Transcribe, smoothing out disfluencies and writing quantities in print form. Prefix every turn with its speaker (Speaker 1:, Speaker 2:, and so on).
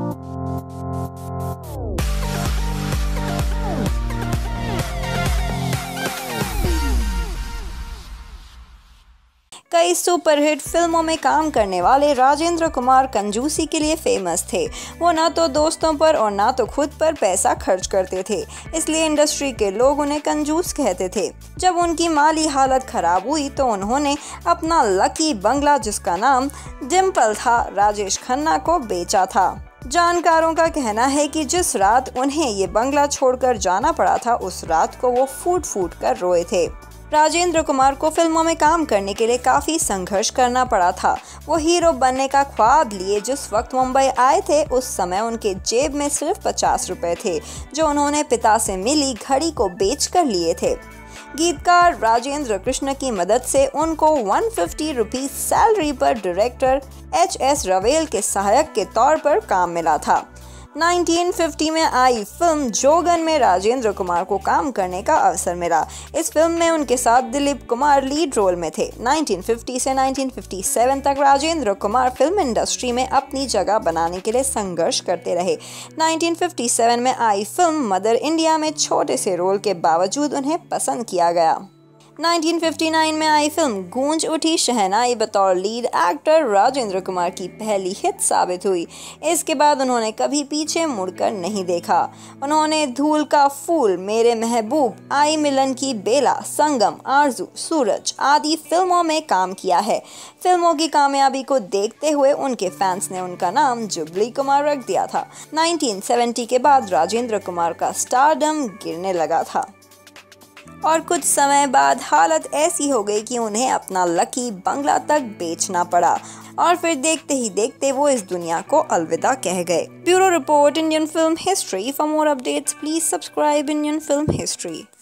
Speaker 1: कई सुपरहिट फिल्मों में काम करने वाले राजेंद्र कुमार कंजूसी के लिए फेमस थे। वो ना तो दोस्तों पर और ना तो खुद पर पैसा खर्च करते थे, इसलिए इंडस्ट्री के लोग उन्हें कंजूस कहते थे। जब उनकी माली हालत खराब हुई तो उन्होंने अपना लकी बंगला, जिसका नाम डिम्पल था, राजेश खन्ना को बेचा था। जानकारों का कहना है कि जिस रात उन्हें ये बंगला छोड़कर जाना पड़ा था, उस रात को वो फूट फूट कर रोए थे। राजेंद्र कुमार को फिल्मों में काम करने के लिए काफ़ी संघर्ष करना पड़ा था। वो हीरो बनने का ख्वाब लिए जिस वक्त मुंबई आए थे, उस समय उनके जेब में सिर्फ 50 रुपए थे, जो उन्होंने पिता से मिली घड़ी को बेचकर लिए थे। गीतकार राजेंद्र कृष्ण की मदद से उनको 150 रुपीज़ सैलरी पर डायरेक्टर HS रवेल के सहायक के तौर पर काम मिला था। 1950 में आई फिल्म जोगन में राजेंद्र कुमार को काम करने का अवसर मिला। इस फिल्म में उनके साथ दिलीप कुमार लीड रोल में थे। 1950 से 1957 तक राजेंद्र कुमार फिल्म इंडस्ट्री में अपनी जगह बनाने के लिए संघर्ष करते रहे। 1957 में आई फिल्म मदर इंडिया में छोटे से रोल के बावजूद उन्हें पसंद किया गया। 1959 में आई फिल्म गूंज उठी शहनाई बतौर लीड एक्टर राजेंद्र कुमार की पहली हिट साबित हुई। इसके बाद उन्होंने कभी पीछे मुड़कर नहीं देखा। उन्होंने धूल का फूल, मेरे महबूब, आई मिलन की बेला, संगम, आरजू, सूरज आदि फिल्मों में काम किया है। फिल्मों की कामयाबी को देखते हुए उनके फैंस ने उनका नाम जुबली कुमार रख दिया था। 1970 के बाद राजेंद्र कुमार का स्टारडम गिरने लगा था और कुछ समय बाद हालत ऐसी हो गई कि उन्हें अपना लकी बंगला तक बेचना पड़ा और फिर देखते ही देखते वो इस दुनिया को अलविदा कह गए। Bureau report, Indian film history. For more updates please subscribe Indian film history.